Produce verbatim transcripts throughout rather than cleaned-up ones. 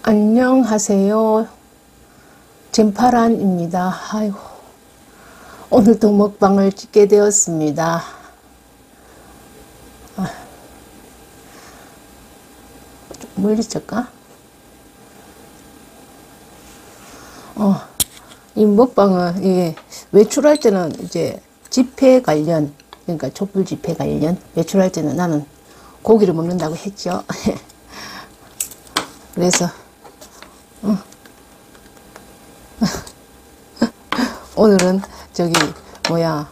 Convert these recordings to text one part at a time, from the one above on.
안녕하세요. 젠파란입니다. 아이고, 오늘도 먹방을 찍게 되었습니다. 아, 좀 멀리 찍까? 어, 이 먹방은 이게 외출할 때는 이제 집회 관련, 그러니까 촛불 집회 관련 외출할 때는 나는 고기를 먹는다고 했죠. 그래서 어. 오늘은 저기 뭐야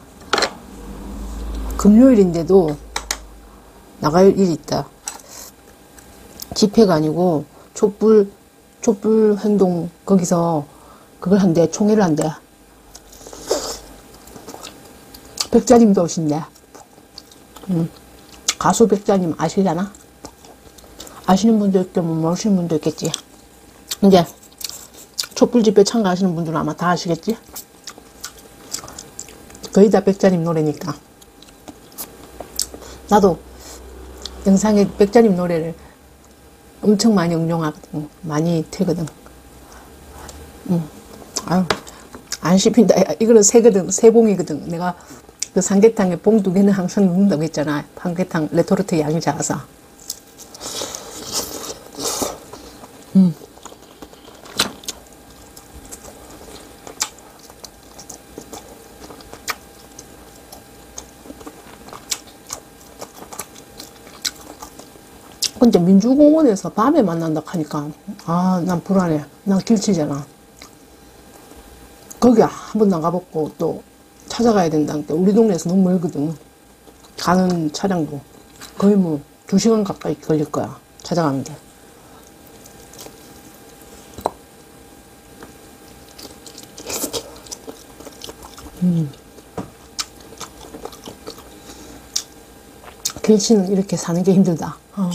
금요일인데도 나갈 일이 있다. 집회가 아니고 촛불 촛불 행동 거기서 그걸 한대. 총회를 한대. 백자님도 오신대. 음. 가수 백자님 아시려나? 아시는 분도 있겠고 모르시는 분도 있겠지. 근데 촛불 집회 참가하시는 분들은 아마 다 아시겠지? 거의 다 백자님 노래니까. 나도 영상에 백자님 노래를 엄청 많이 응용하거든. 많이 틀거든. 음. 아유, 안 씹힌다. 이거는 새거든. 새봉이거든. 내가 그 삼계탕에 봉 두 개는 항상 넣는다고 했잖아. 삼계탕 레토르트 양이 작아서. 음. 근데 민주공원에서 밤에 만난다 하니까 아, 난 불안해. 난 길치잖아. 거기 한 번 나가보고 또 찾아가야 된다는데 우리 동네에서 너무 멀거든. 가는 차량도 거의 뭐 두 시간 가까이 걸릴 거야. 찾아가는 게. 음. 길치는 이렇게 사는 게 힘들다. 어.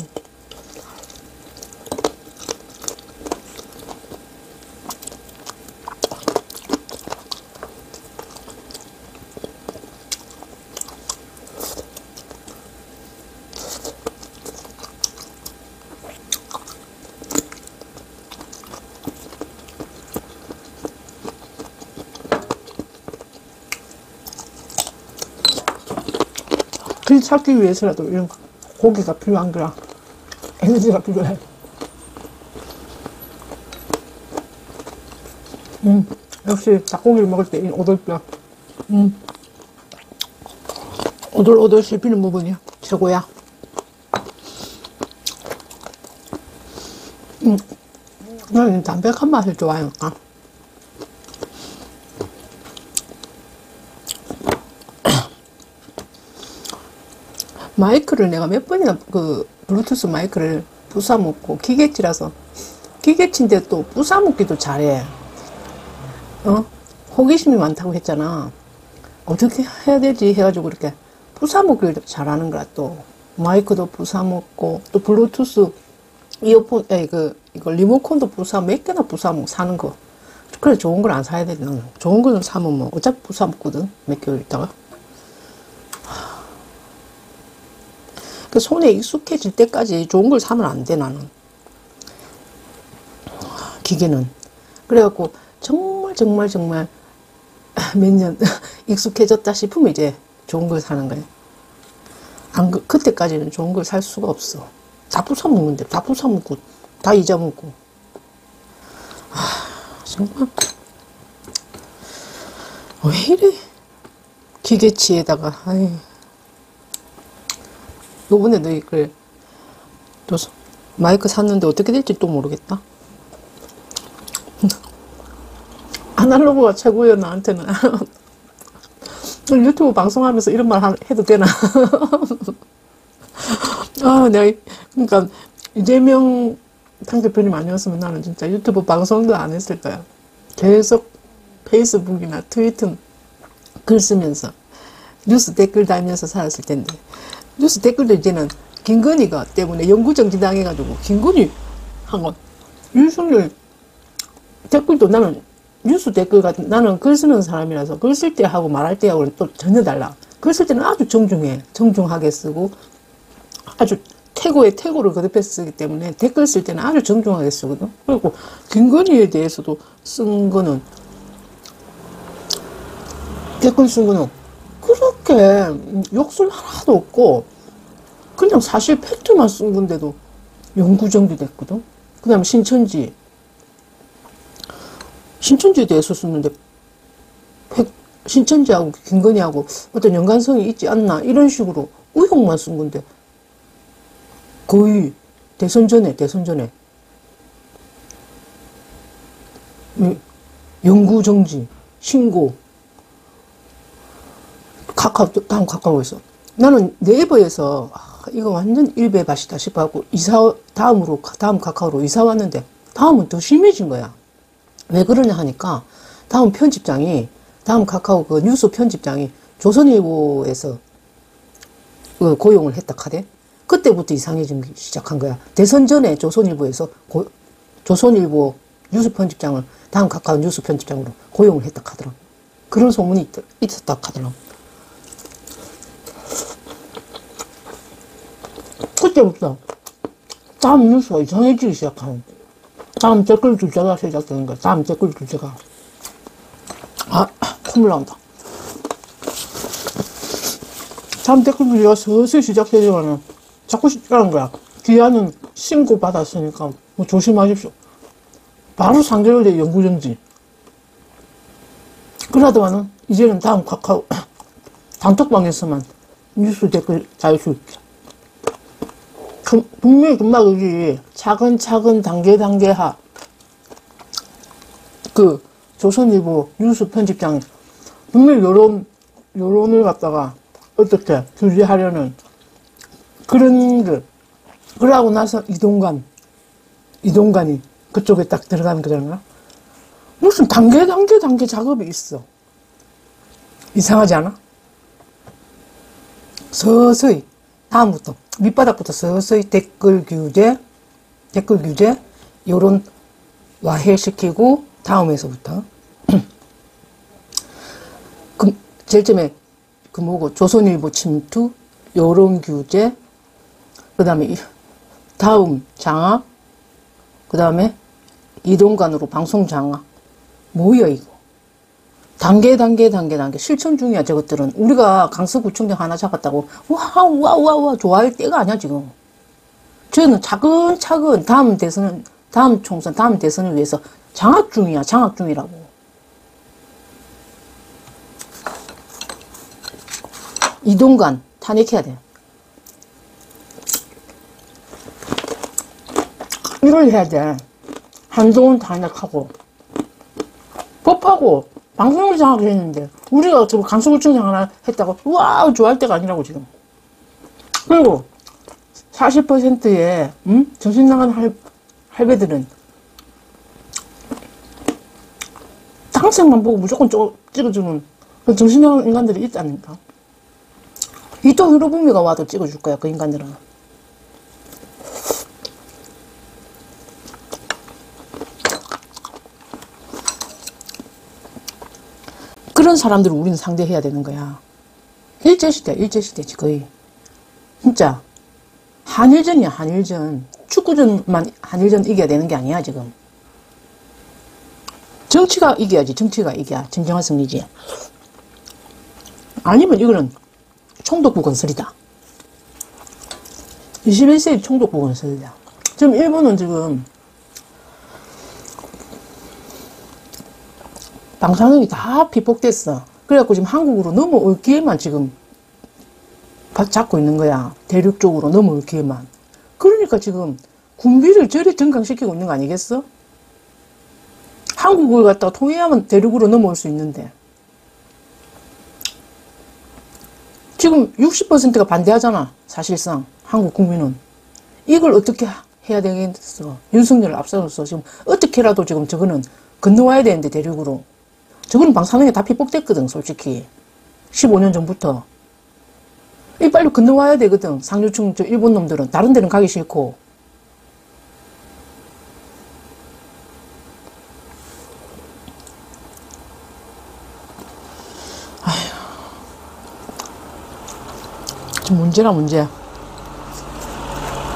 길 찾기 위해서라도 이런 고기가 필요한 거라. 에너지가 필요해. 음, 역시 닭고기를 먹을 때 이 오돌뼈. 음, 오돌오돌 씹히는 부분이 최고야. 음, 나는 담백한 맛을 좋아하니까. 마이크를 내가 몇 번이나 그 블루투스 마이크를 부숴먹고 기계치라서 기계치인데 또 부숴먹기도 잘해. 어? 호기심이 많다고 했잖아. 어떻게 해야 되지 해가지고 이렇게 부숴먹기를 잘하는 거야. 또 마이크도 부숴먹고 또 블루투스 이어폰 에이 그 이거 리모컨도 부숴 몇 개나 부숴먹고 사는 거. 그래 좋은 걸 안 사야 돼. 나는 좋은 거는 사면 뭐 어차피 부숴먹거든 몇 개월 있다가. 그 손에 익숙해질 때까지 좋은 걸 사면 안 돼, 나는. 기계는. 그래갖고, 정말, 정말, 정말, 몇 년 익숙해졌다 싶으면 이제 좋은 걸 사는 거야. 안, 그, 그때까지는 좋은 걸 살 수가 없어. 다 부숴먹는데, 다 부숴먹고, 다 잊어먹고. 아, 정말. 왜 이래? 기계치에다가, 아이. 요번에도 이걸 또 마이크 샀는데 어떻게 될지 또 모르겠다. 아날로그가 최고예요, 나한테는. 유튜브 방송하면서 이런 말 해도 되나? 아, 내가, 그러니까, 이재명 당대표님 아니었으면 나는 진짜 유튜브 방송도 안 했을 거야. 계속 페이스북이나 트위터 글 쓰면서, 뉴스 댓글 달면서 살았을 텐데. 뉴스 댓글도 이제는 김건희가 때문에 영구정지 당해가지고 김건희 한건 윤석열 댓글도 나는 뉴스 댓글 같은 나는 글 쓰는 사람이라서 글 쓸 때 하고 말할 때하고는 또 전혀 달라. 글 쓸 때는 아주 정중해. 정중하게 쓰고 아주 태고에 태고를 거듭해서 쓰기 때문에 댓글 쓸 때는 아주 정중하게 쓰거든. 그리고 김건희에 대해서도 쓴 거는, 댓글 쓴 거는 그렇게 욕설 하나도 없고 그냥 사실 팩트만 쓴 건데도 영구정지 됐거든. 그 다음에 신천지 신천지에 대해서 썼는데 팩, 신천지하고 김건희하고 어떤 연관성이 있지 않나 이런 식으로 의혹만 쓴 건데 거의 대선 전에 대선 전에 영구정지 신고 카카오 다음 카카오에서 나는 네이버에서 아, 이거 완전 일배밭이다 싶어갖고 이사 다음으로 다음 카카오로 이사 왔는데 다음은 더 심해진 거야. 왜 그러냐 하니까 다음 편집장이 다음 카카오 그 뉴스 편집장이 조선일보에서 그 고용을 했다 카대. 그때부터 이상해지기 시작한 거야. 대선 전에 조선일보에서 고, 조선일보 뉴스 편집장을 다음 카카오 뉴스 편집장으로 고용을 했다 카더라. 그런 소문이 있, 있었다 카더라. 그때부터 다음 뉴스가 이상해지기 시작하는 다음 댓글 주제가 시작되는 거야. 다음 댓글 주제가 아 콧물 나온다. 다음 댓글 주제가 서서히 시작되지만은 자꾸 시작하는 거야. 기한은 신고 받았으니까 뭐 조심하십시오. 바로 삼 개월 뒤에 영구정지. 그러다가는 이제는 다음 카카오 단톡방에서만 뉴스 댓글 달 수 있게. 분명히 금방 여기 차근차근 단계 단계하 그 조선일보 뉴스 편집장 분명히 요런 요런을 갖다가 어떻게 규제하려는 그런 그 그러고 나서 이동관 이동관이 그쪽에 딱 들어가는 거잖아. 무슨 단계 단계 단계 작업이 있어. 이상하지 않아? 서서히 다음부터 밑바닥부터 서서히 댓글 규제, 댓글 규제, 요런 와해시키고, 다음에서부터. 그, 제일 처음에, 그 뭐고, 조선일보 침투, 요런 규제, 그 다음에, 다음 장악, 그 다음에, 이동관으로 방송 장악. 뭐야, 이거? 단계, 단계, 단계, 단계. 실천 중이야, 저것들은. 우리가 강서구청장 하나 잡았다고, 와, 와, 와, 와, 좋아할 때가 아니야, 지금. 저는 차근차근 다음 대선, 다음 총선, 다음 대선을 위해서 장악 중이야, 장악 중이라고. 이동관, 탄핵해야 돼. 이걸 해야 돼. 한동훈 탄핵하고, 법하고, 방송을 장악을 했는데 우리가 지금 강서구청장 하나 했다고 와우 좋아할 때가 아니라고 지금. 그리고 사십 퍼센트의 음? 정신 나간 할, 할배들은 당색만 보고 무조건 찍어주는 그 정신 나간 인간들이 있다니까. 이토 히로부미가 와도 찍어줄 거야 그 인간들은. 그런 사람들을 우리는 상대해야 되는 거야. 일제시대, 일제시대지, 거의. 진짜. 한일전이야, 한일전. 축구전만 한일전 이겨야 되는 게 아니야, 지금. 정치가 이겨야지, 정치가 이겨야. 진정한 승리지. 아니면 이거는 총독부 건설이다. 이십일 세기 총독부 건설이다. 지금 일본은 지금 방사능이 다 피폭됐어. 그래갖고 지금 한국으로 넘어올 기회만 지금 잡고 있는 거야. 대륙 쪽으로 넘어올 기회만. 그러니까 지금 군비를 저리 증강시키고 있는 거 아니겠어? 한국을 갖다가 통일하면 대륙으로 넘어올 수 있는데. 지금 육십 퍼센트가 반대하잖아. 사실상 한국 국민은. 이걸 어떻게 해야 되겠어? 윤석열을 앞서서 지금 어떻게라도 지금 저거는 건너와야 되는데 대륙으로. 저거는 방사능에 다 피폭됐거든, 솔직히. 십오 년 전부터. 이 빨리 건너와야 되거든, 상류층 저 일본 놈들은. 다른 데는 가기 싫고. 아휴. 좀 문제라, 문제.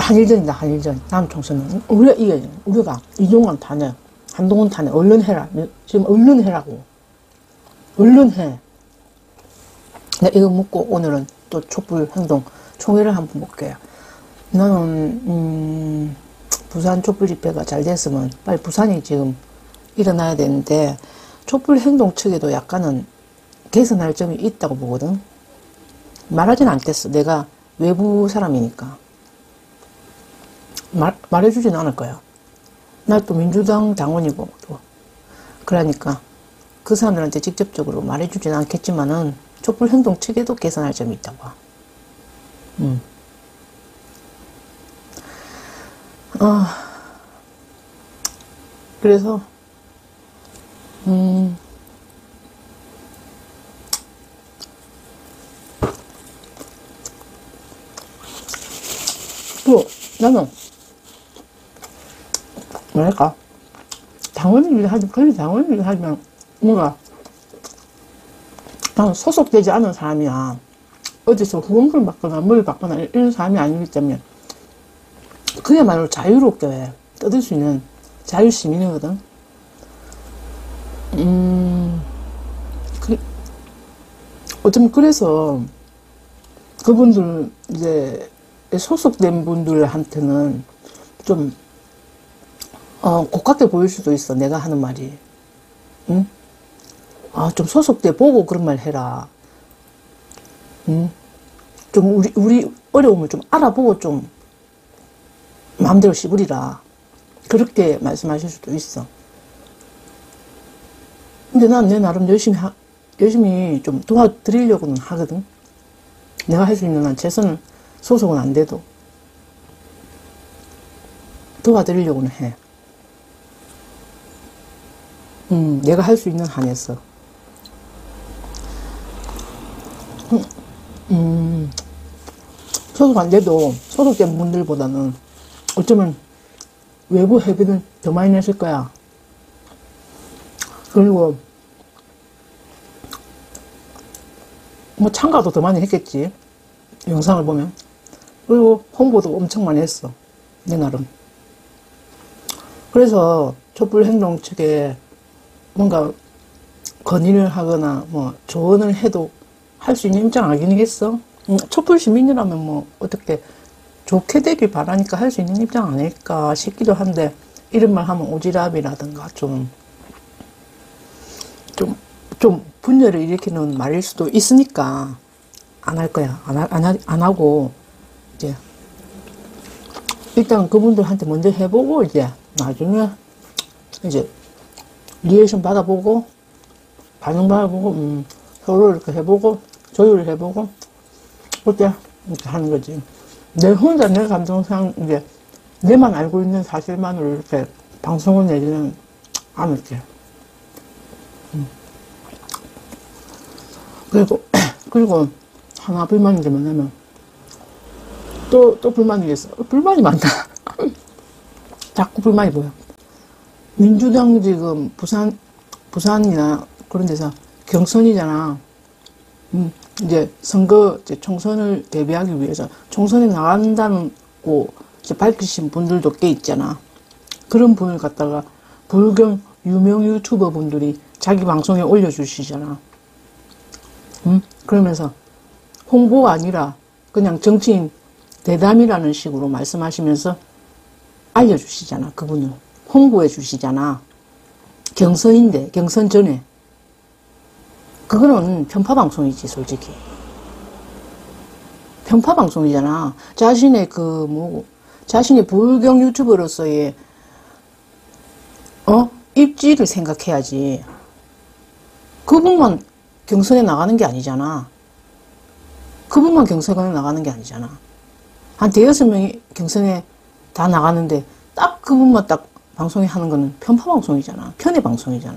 한일전이다, 한일전. 다음 총선은. 우리가 이겨야 돼. 우리가 이동관 타네. 한동훈 타네. 얼른 해라. 지금 얼른 해라고. 얼른 해. 내가 이거 묻고 오늘은 또 촛불 행동 총회를 한번 볼게요. 나는, 음, 부산 촛불 집회가 잘 됐으면 빨리 부산이 지금 일어나야 되는데, 촛불 행동 측에도 약간은 개선할 점이 있다고 보거든. 말하진 않겠어. 내가 외부 사람이니까. 말, 말해주진 않을 거야. 나 또 민주당 당원이고, 또. 그러니까, 그 사람들한테 직접적으로 말해주진 않겠지만은, 촛불 행동 측에도 개선할 점이 있다고. 음. 아, 그래서, 음, 또, 나는, 뭐랄까, 당원일 하지, 그래, 당원일 하지만, 뭔가, 나는 소속되지 않은 사람이야. 어디서 후원금을 받거나, 뭘 받거나, 이런 사람이 아니기 때문에, 그야말로 자유롭게 떠들 수 있는 자유시민이거든. 음, 그, 어쩌면 그래서, 그분들, 이제, 소속된 분들한테는 좀, 어, 고깝게 보일 수도 있어. 내가 하는 말이. 응? 아, 좀 소속돼 보고 그런 말 해라. 응? 좀 우리, 우리 어려움을 좀 알아보고 좀 마음대로 씹으리라. 그렇게 말씀하실 수도 있어. 근데 난 내 나름 열심히 하, 열심히 좀 도와드리려고는 하거든. 내가 할 수 있는 한 최선을 소속은 안 돼도 도와드리려고는 해. 음, 내가 할 수 있는 한에서. 음, 음, 소속 안 돼도 소속된 분들보다는 어쩌면 외부 회비는 더 많이 냈을 거야. 그리고 뭐 참가도 더 많이 했겠지. 영상을 보면. 그리고 홍보도 엄청 많이 했어. 내 나름. 그래서 촛불 행동 측에 뭔가 건의를 하거나 뭐 조언을 해도 할 수 있는 입장 아니겠어? 음, 촛불 시민이라면 뭐 어떻게 좋게 되길 바라니까 할 수 있는 입장 아닐까 싶기도 한데, 이런 말 하면 오지랖이라든가 좀, 좀, 좀 분열을 일으키는 말일 수도 있으니까 안 할 거야. 안, 하, 안, 하, 안 하고, 이제, 일단 그분들한테 먼저 해보고, 이제, 나중에, 이제, 리액션 받아보고, 반응 받아보고, 음, 서로 이렇게 해보고, 조율을 해보고, 그때, 이렇게 하는 거지. 내 혼자 내 감정상, 이제, 내만 알고 있는 사실만으로 이렇게 방송을 내지는 않을게. 음. 그리고, 그리고, 하나 불만인 게 뭐냐면, 또, 또 불만이 있어. 불만이 많다. 자꾸 불만이 보여. 민주당 지금 부산, 부산이나 그런 데서 경선이잖아. 음, 이제 선거, 이제 총선을 대비하기 위해서 총선에 나간다고 이제 밝히신 분들도 꽤 있잖아. 그런 분을 갖다가 불경 유명 유튜버 분들이 자기 방송에 올려주시잖아. 음, 그러면서 홍보가 아니라 그냥 정치인 대담이라는 식으로 말씀하시면서 알려주시잖아. 그분을 홍보해 주시잖아. 경선인데, 경선 전에. 그거는 편파방송이지, 솔직히. 편파방송이잖아. 자신의 그, 뭐, 자신의 불경 유튜버로서의, 어? 입지를 생각해야지. 그분만 경선에 나가는 게 아니잖아. 그분만 경선에 나가는 게 아니잖아. 한 대여섯 명이 경선에 다 나가는데, 딱 그분만 딱 방송에 하는 거는 편파방송이잖아. 편의방송이잖아.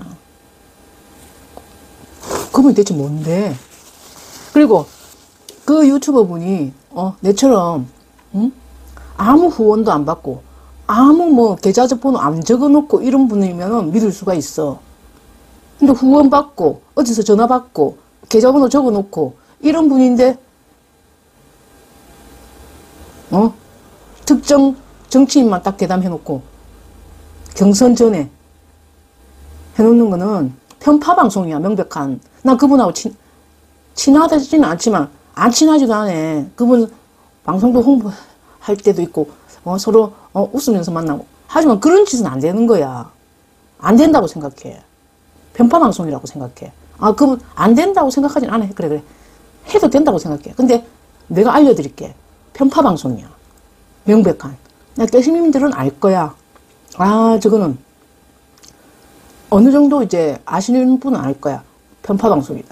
그분이 대체 뭔데? 그리고 그 유튜버 분이 어 내처럼 응? 아무 후원도 안 받고 아무 뭐 계좌적 번호 안 적어놓고 이런 분이면 믿을 수가 있어. 근데 후원 받고 어디서 전화 받고 계좌번호 적어놓고 이런 분인데 어 특 특정 정치인만 딱 대담해놓고 경선 전에 해놓는 거는 편파방송이야. 명백한. 난 그분하고 친, 친하지는 않지만 안 친하지도 않아. 그분 방송도 홍보할 때도 있고 어, 서로 어, 웃으면서 만나고. 하지만 그런 짓은 안 되는 거야. 안 된다고 생각해. 편파방송이라고 생각해. 아, 그분 안 된다고 생각하진 않아. 그래 그래. 해도 된다고 생각해. 근데 내가 알려드릴게. 편파방송이야. 명백한. 깨시민들은 알 거야. 아, 저거는 어느 정도 이제 아시는 분은 알 거야. 편파방송이다.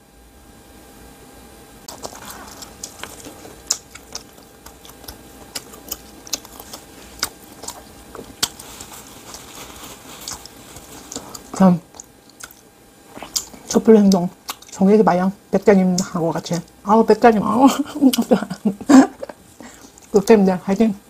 그럼 촛불 행동 송혜기 마양 백장님하고 같이 아우 백장님 아우 백장님들 화이팅.